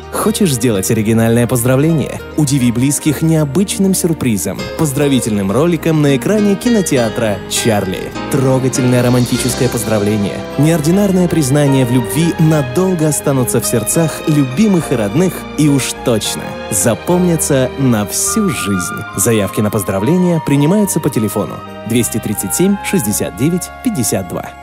Хочешь сделать оригинальное поздравление? Удиви близких необычным сюрпризом. Поздравительным роликом на экране кинотеатра «Чарли». Трогательное романтическое поздравление. Неординарное признание в любви надолго останутся в сердцах любимых и родных и уж точно запомнятся на всю жизнь. Заявки на поздравления принимаются по телефону 237 69 52.